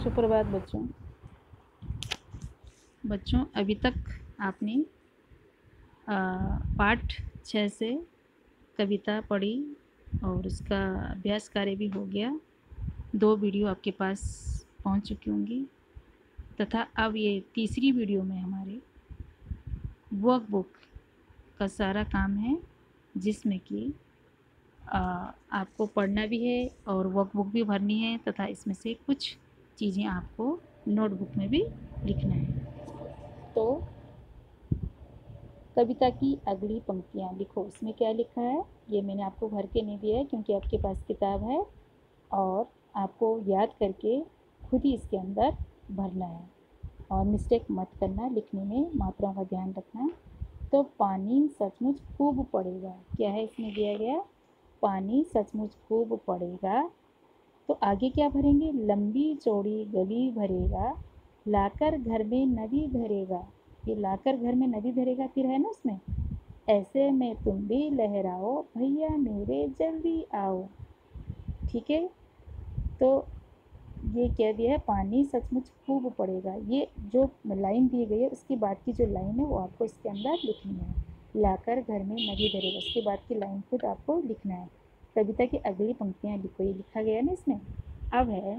सुप्रभात बच्चों अभी तक आपने पाठ 6 से कविता पढ़ी और उसका अभ्यास कार्य भी हो गया। 2 वीडियो आपके पास पहुंच चुकी होंगी तथा अब ये तीसरी वीडियो में हमारे वर्कबुक का सारा काम है, जिसमें कि आपको पढ़ना भी है और वर्कबुक भी भरनी है तथा इसमें से कुछ चीज़ें आपको नोटबुक में भी लिखना है। तो कविता की अगली पंक्तियाँ लिखो। इसमें क्या लिखा है ये मैंने आपको भर के नहीं दिया है, क्योंकि आपके पास किताब है और आपको याद करके खुद ही इसके अंदर भरना है और मिस्टेक मत करना, लिखने में मात्रा का ध्यान रखना। तो पानी सचमुच खूब पड़ेगा, क्या है इसमें दिया गया, पानी सचमुच खूब पड़ेगा। तो आगे क्या भरेंगे, लंबी चौड़ी गली भरेगा, लाकर घर में नदी धरेगा। ये लाकर घर में नदी धरेगा फिर है ना उसमें, ऐसे में तुम भी लहराओ भैया मेरे जल्दी आओ। ठीक है, तो ये क्या दिया है, पानी सचमुच खूब पड़ेगा। ये जो लाइन दी गई है उसके बाद की जो लाइन है वो आपको इसके अंदर लिखनी है। लाकर घर में नदी धरेगा, उसके बाद की लाइन खुद आपको लिखना है। कविता की अगली पंक्तियाँ लिखो, ये लिखा गया ना इसमें। अब है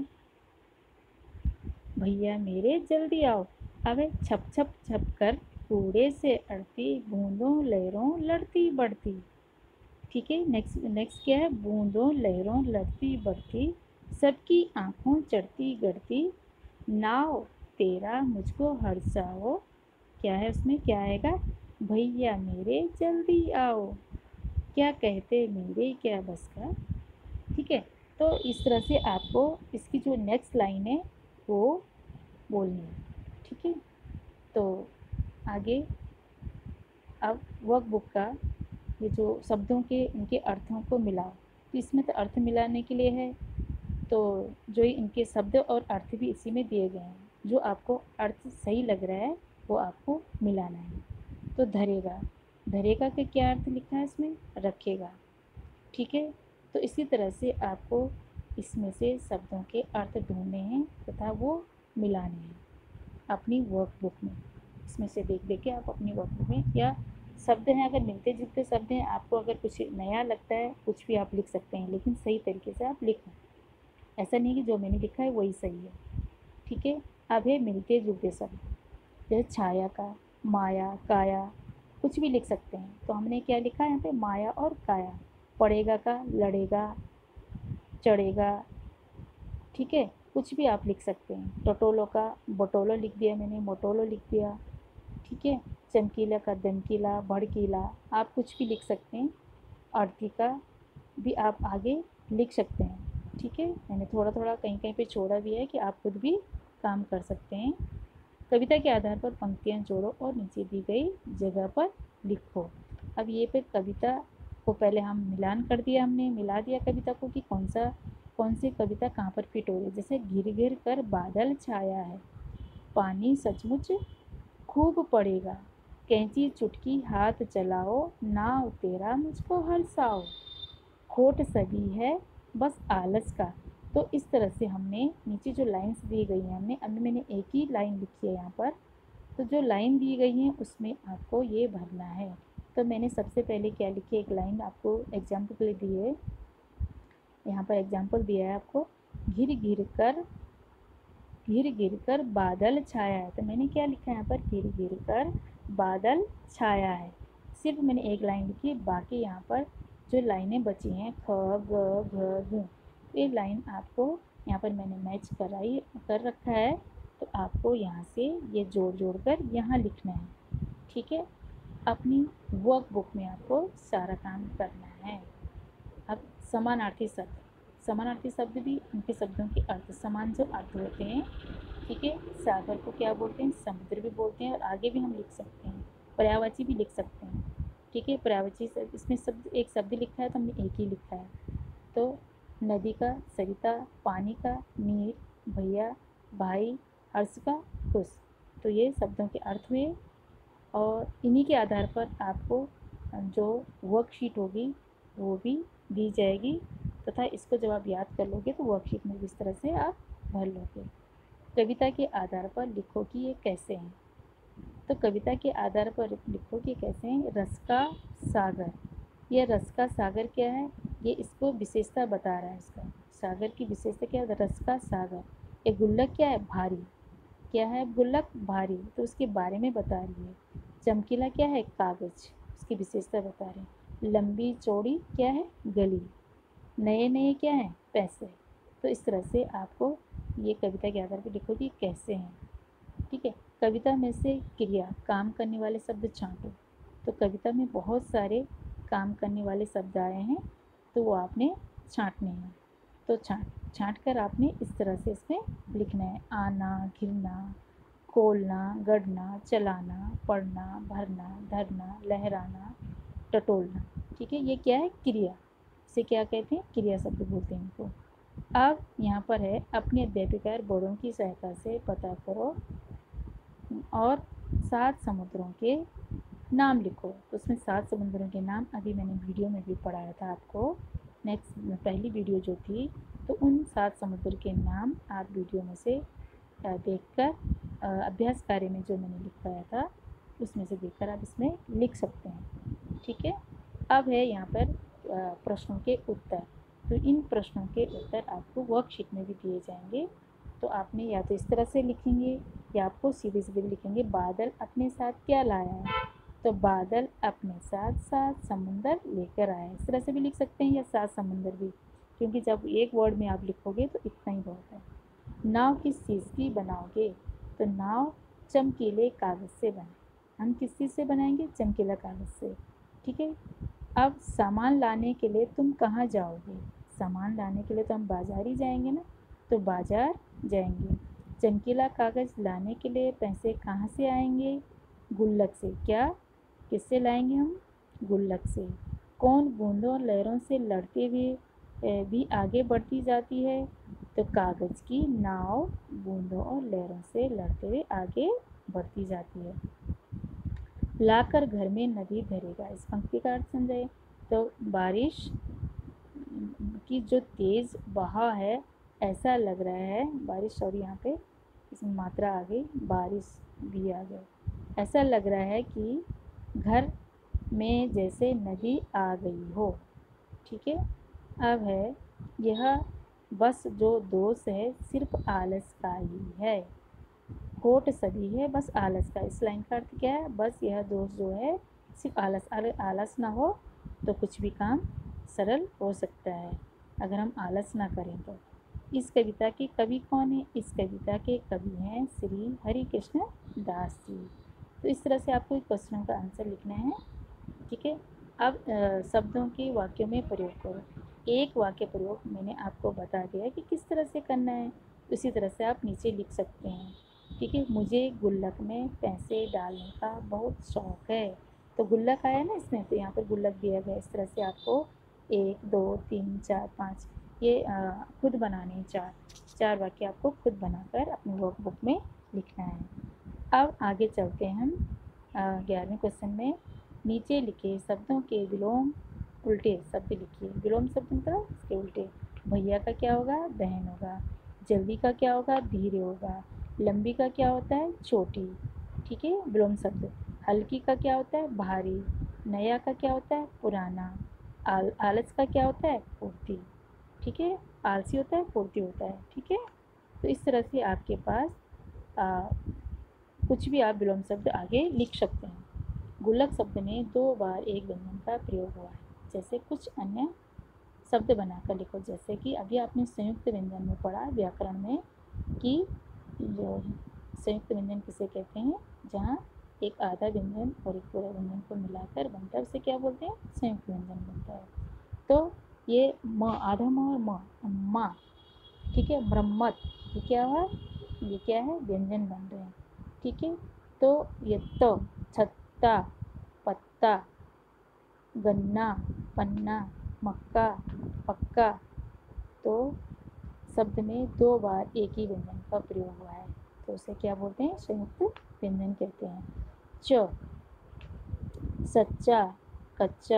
भैया मेरे जल्दी आओ। अब है छप छप छप कर कूड़े से अड़ती बूंदों लहरों लड़ती बढ़ती। ठीक है, नेक्स्ट क्या है, बूंदों लहरों लड़ती बढ़ती, सबकी आंखों चढ़ती गढ़ती, नाव तेरा मुझको हर्षाओ। क्या है उसमें, क्या आएगा, भैया मेरे जल्दी आओ, क्या कहते मेरे क्या बस का। ठीक है, तो इस तरह से आपको इसकी जो नेक्स्ट लाइन है वो बोलनी है। ठीक है, तो आगे अब वर्कबुक का ये जो शब्दों के इनके अर्थों को मिलाओ। तो इसमें तो अर्थ मिलाने के लिए है, तो जो इनके शब्द और अर्थ भी इसी में दिए गए हैं, जो आपको अर्थ सही लग रहा है वो आपको मिलाना है। तो धरेगा, धरेगा का क्या अर्थ लिखा है इसमें, रखेगा। ठीक है, तो इसी तरह से आपको इसमें से शब्दों के अर्थ ढूंढने हैं तथा वो मिलाने हैं अपनी वर्कबुक में। इसमें से देख देख के आप अपनी वर्कबुक में, या शब्द हैं अगर मिलते जुलते शब्द हैं, आपको अगर कुछ नया लगता है कुछ भी आप लिख सकते हैं, लेकिन सही तरीके से आप लिखें। ऐसा नहीं कि जो मैंने लिखा है वही सही है। ठीक है, अब है मिलते जुलते शब्द, जैसे छाया का, माया, काया, कुछ भी लिख सकते हैं। तो हमने क्या लिखा है यहाँ पे, माया और काया। पड़ेगा का लड़ेगा, चढ़ेगा। ठीक है, कुछ भी आप लिख सकते हैं। टटोलो का बटोलो लिख दिया मैंने, मोटोलो लिख दिया। ठीक है, चमकीला का दमकीला, भड़कीला, आप कुछ भी लिख सकते हैं। आरती का भी आप आगे लिख सकते हैं। ठीक है, मैंने थोड़ा थोड़ा कहीं कहीं पे छोड़ा भी है कि आप खुद भी काम कर सकते हैं। कविता के आधार पर पंक्तियाँ जोड़ो और नीचे दी गई जगह पर लिखो। अब ये पे कविता को पहले हम मिलान कर दिया, हमने मिला दिया कविता को कि कौन सी कविता कहाँ पर फिट हो रही है। जैसे घिर घिर कर बादल छाया है, पानी सचमुच खूब पड़ेगा, कैंची चुटकी हाथ चलाओ, नाव तेरा मुझको हर्षाओ, खोट सभी है बस आलस का। तो इस तरह से हमने नीचे जो लाइंस दी गई हैं, हमने मैंने एक ही लाइन लिखी है यहाँ पर, तो जो लाइन दी गई है उसमें आपको ये भरना है। तो मैंने सबसे पहले क्या लिखी है, एक लाइन आपको एग्जाम्पल के लिए दी है, यहाँ पर एग्जाम्पल दिया है आपको, घिर गिर कर बादल छाया है। तो मैंने क्या लिखा है यहाँ पर, घिर गिर कर बादल छाया है। सिर्फ मैंने एक लाइन लिखी, बाकी यहाँ पर जो लाइनें बची हैं ख ग घ घ, ये लाइन आपको यहाँ पर मैंने मैच कर रखा है। तो आपको यहाँ से ये जोड़ जोड़ कर यहाँ लिखना है। ठीक है, अपनी वर्कबुक में आपको सारा काम करना है। अब समानार्थी शब्द, समानार्थी शब्द भी उनके शब्दों के अर्थ, समान जो अर्थ होते हैं। ठीक है, सागर को क्या बोलते हैं, समुद्र भी बोलते हैं, और आगे भी हम लिख सकते हैं, पर्यायवाची भी लिख सकते हैं। ठीक है, पर्यायवाची इसमें शब्द एक शब्द लिखा है तो हमने एक ही लिखा है। तो नदी का सरिता, पानी का नीर, भैया, भाई, हर्ष का खुश। तो ये शब्दों के अर्थ हुए, और इन्हीं के आधार पर आपको जो वर्कशीट होगी वो भी दी जाएगी, तथा इसको जब आप याद कर लोगे तो वर्कशीट में इस तरह से आप भर लोगे। कविता के आधार पर लिखो कि ये कैसे हैं। तो कविता के आधार पर लिखो कि कैसे हैं। रस का सागर, ये रस का सागर क्या है, ये इसको विशेषता बता रहा है। इसका सागर की विशेषता क्या है, रस का सागर। ये गुल्लक क्या है, भारी, क्या है गुल्लक, भारी, तो उसके बारे में बता रही है। चमकीला क्या है, कागज, उसकी विशेषता बता रहे हैं। लंबी चौड़ी क्या है, गली। नए नए क्या है, पैसे। तो इस तरह से आपको ये कविता के आधार पर लिखो कि कैसे हैं। ठीक है। कविता में से क्रिया, काम करने वाले शब्द छांटो। तो कविता में बहुत सारे काम करने वाले शब्द आए हैं, तो वो आपने छांटने हैं। तो छांट कर आपने इस तरह से इसमें लिखना है। आना, घिरना, खोलना, गढ़ना, चलाना, पढ़ना, भरना, धरना, लहराना, टटोलना। ठीक है, ये क्या है, क्रिया। इसे क्या कहते हैं, क्रिया शब्द बोलते हैं इनको। अब यहाँ पर है, अपने अध्यापिका और बड़ों की सहायता से पता करो और 7 समुद्रों के नाम लिखो। तो उसमें 7 समुद्रों के नाम अभी मैंने वीडियो में भी पढ़ाया था आपको, नेक्स्ट पहली वीडियो जो थी। तो उन 7 समुद्र के नाम आप वीडियो में से देखकर अभ्यास कार्य में जो मैंने लिखवाया था उसमें से देखकर आप इसमें लिख सकते हैं। ठीक है। अब है यहाँ पर प्रश्नों के उत्तर। तो इन प्रश्नों के उत्तर आपको वर्कशीट में भी दिए जाएंगे। तो आपने या तो इस तरह से लिखेंगे या आपको सीधे सीधे लिखेंगे, बादल अपने साथ क्या लाया है। तो बादल अपने साथ 7 समुंदर लेकर आए, इस तरह से भी लिख सकते हैं, या 7 समुंदर भी, क्योंकि जब एक वर्ड में आप लिखोगे तो इतना ही बहुत है। नाव किस चीज़ की बनाओगे। तो नाव चमकीले कागज़ से बने। हम किस चीज़ से बनाएंगे, चमकीला कागज़ से। ठीक है। अब सामान लाने के लिए तुम कहाँ जाओगे। सामान लाने के लिए तो हम बाज़ार ही जाएंगे ना, तो बाज़ार जाएंगे। चमकीला कागज़ लाने के लिए पैसे कहाँ से आएंगे, गुल्लक से। क्या, किससे लाएंगे हम, गुल्लक से। कौन बूंदों और लहरों से लड़ते हुए भी आगे बढ़ती जाती है। तो कागज़ की नाव बूंदों और लहरों से लड़ते हुए आगे बढ़ती जाती है। लाकर घर में नदी भरेगा, इस पंक्ति का अर्थ समझे। तो बारिश की जो तेज़ बहाव है, ऐसा लग रहा है, बारिश, सॉरी यहाँ पे इसमें मात्रा आ गई, बारिश भी आ गई। ऐसा लग रहा है कि घर में जैसे नदी आ गई हो। ठीक है। अब है, यह बस जो दोष है सिर्फ आलस का ही है। होठ सदी है बस आलस का। इस लाइन का अर्थ क्या है, बस यह दोष जो है सिर्फ आलस, अगर आलस ना हो तो कुछ भी काम सरल हो सकता है, अगर हम आलस ना करें तो। इस कविता के कवि कौन है, इस कविता के कवि हैं श्री हरि कृष्ण दास जी। तो इस तरह से आपको क्वेश्चनों का आंसर लिखना है। ठीक है। अब शब्दों के वाक्यों में प्रयोग करो। एक वाक्य प्रयोग मैंने आपको बता दिया है कि किस तरह से करना है, उसी तरह से आप नीचे लिख सकते हैं। ठीक है। मुझे गुल्लक में पैसे डालने का बहुत शौक है। तो गुल्लक आया ना इसमें, तो यहाँ पर गुल्लक दिया गया। इस तरह से आपको 1 2 3 4 5 ये खुद बनाने हैं, चार वाक्य आपको खुद बनाकर अपनी वर्कबुक में लिखना है। अब आगे चलते हैं हम 11वें क्वेश्चन में। नीचे लिखे शब्दों के विलोम उल्टे शब्द लिखिए। विलोम शब्द मतलब इसके उल्टे। भैया का क्या होगा, बहन होगा। जल्दी का क्या होगा, धीरे होगा। लंबी का क्या होता है, छोटी। ठीक है, विलोम शब्द। हल्की का क्या होता है, भारी। नया का क्या होता है, पुराना। आलस का क्या होता है, फुर्ती। ठीक है, आलसी होता है, फुर्ती होता है। ठीक है। तो इस तरह से आपके पास कुछ भी आप विलोम शब्द आगे लिख सकते हैं। गुल्लक शब्द में 2 बार एक व्यंजन का प्रयोग हुआ है। जैसे कुछ अन्य शब्द बनाकर लिखो, जैसे कि अभी आपने संयुक्त व्यंजन में पढ़ा व्याकरण में कि जो संयुक्त व्यंजन किसे कहते हैं, जहाँ एक आधा व्यंजन और एक पूरा व्यंजन को मिलाकर बनता है, उसे क्या बोलते हैं, संयुक्त व्यंजन बनता है। तो ये म, आधा म और माँ। ठीक है। ब्रह्मत, ये क्या हुआ, ये क्या है, व्यंजन बन रहे हैं। ठीक है। तो ये तो छत्ता, पत्ता, गन्ना, पन्ना, मक्का, पक्का। तो शब्द में 2 बार एक ही व्यंजन का प्रयोग हुआ है, तो उसे क्या बोलते हैं, संयुक्त व्यंजन कहते हैं। च, सच्चा, कच्चा,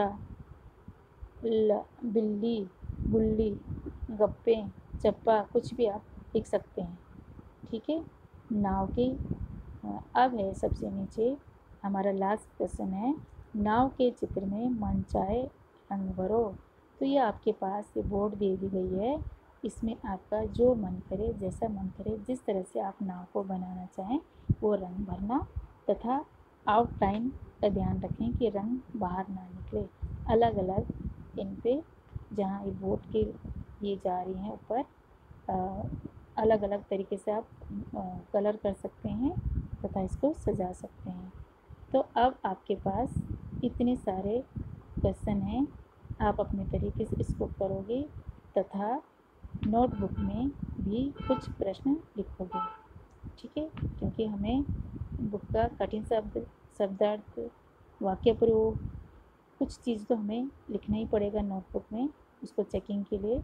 बिल्ली, गुल्ली, गप्पे, चप्पा, कुछ भी आप लिख सकते हैं। ठीक है। नाव के अब है सबसे नीचे हमारा लास्ट क्वेश्चन है, नाव के चित्र में मनचाहे रंग भरो। तो ये आपके पास ये बोर्ड दे दी गई है, इसमें आपका जो मन करे, जैसा मन करे, जिस तरह से आप नाव को बनाना चाहें वो रंग भरना, तथा आउटलाइन का ध्यान रखें कि रंग बाहर ना निकले। अलग अलग इन पे जहाँ ये बोर्ड के ये जा रही हैं ऊपर, अलग अलग तरीके से आप कलर कर सकते हैं तथा इसको सजा सकते हैं। तो अब आपके पास इतने सारे क्वेश्चन हैं, आप अपने तरीके से इसको करोगे तथा नोटबुक में भी कुछ प्रश्न लिखोगे, ठीक है। क्योंकि हमें बुक का कठिन शब्दार्थ, वाक्य प्रयोग, कुछ चीज़ तो हमें लिखना ही पड़ेगा नोटबुक में उसको चेकिंग के लिए,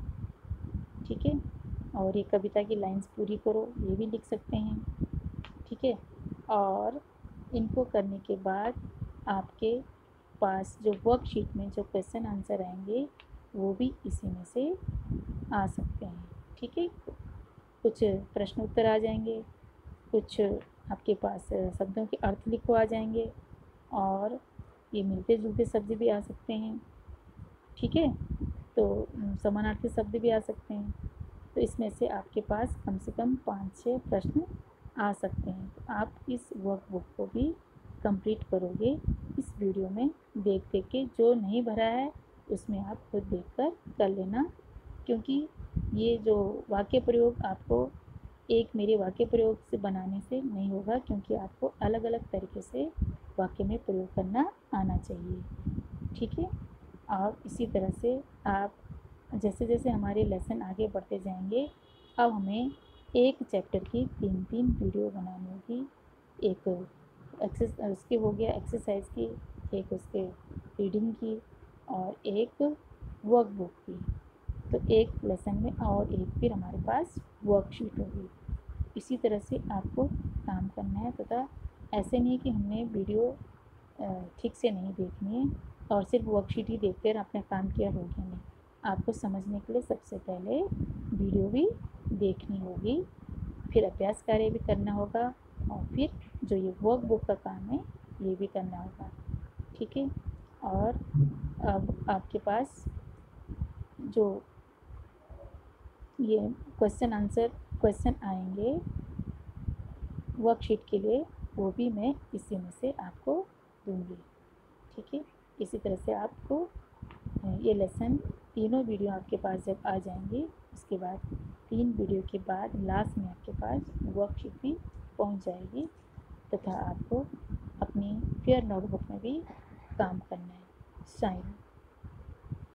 ठीक है। और ये कविता की लाइंस पूरी करो, ये भी लिख सकते हैं, ठीक है। और इनको करने के बाद आपके पास जो वर्कशीट में जो क्वेश्चन आंसर आएंगे वो भी इसी में से आ सकते हैं, ठीक है। कुछ प्रश्न उत्तर आ जाएंगे, कुछ आपके पास शब्दों के अर्थ लिखो आ जाएंगे, और ये मिलते जुलते शब्द भी आ सकते हैं, ठीक है। तो समानार्थी शब्द भी आ सकते हैं। तो इसमें से आपके पास कम से कम 5-6 प्रश्न आ सकते हैं। तो आप इस वर्कबुक को भी कंप्लीट करोगे इस वीडियो में देख देख के। जो नहीं भरा है उसमें आप खुद देखकर कर लेना, क्योंकि ये जो वाक्य प्रयोग आपको एक मेरे वाक्य प्रयोग से बनाने से नहीं होगा, क्योंकि आपको अलग अलग तरीके से वाक्य में प्रयोग करना आना चाहिए, ठीक है। और इसी तरह से आप जैसे जैसे हमारे लेसन आगे बढ़ते जाएंगे, अब हमें एक चैप्टर की 3-3 वीडियो बनानी होगी। एक उसकी हो गया एक्सरसाइज की, एक उसके रीडिंग की, और एक वर्कबुक की। तो एक लेसन में और एक फिर हमारे पास वर्कशीट होगी। इसी तरह से आपको काम करना है, तथा ऐसे नहीं कि हमने वीडियो ठीक से नहीं देखनी है और सिर्फ वर्कशीट ही देखकर अपना काम किया हो गया, नहीं। आपको समझने के लिए सबसे पहले वीडियो भी देखनी होगी, फिर अभ्यास कार्य भी करना होगा, और फिर जो ये वर्कबुक का काम है ये भी करना होगा, ठीक है। और अब आपके पास जो ये क्वेश्चन आएंगे वर्कशीट के लिए, वो भी मैं इसी में से आपको दूंगी, ठीक है। इसी तरह से आपको ये लेसन तीनों वीडियो आपके पास जब आ जाएंगी, उसके बाद 3 वीडियो के बाद लास्ट में आपके पास वर्कशीट भी पहुंच जाएगी, तथा आपको अपनी फेयर नोटबुक में भी काम करना है। साइन।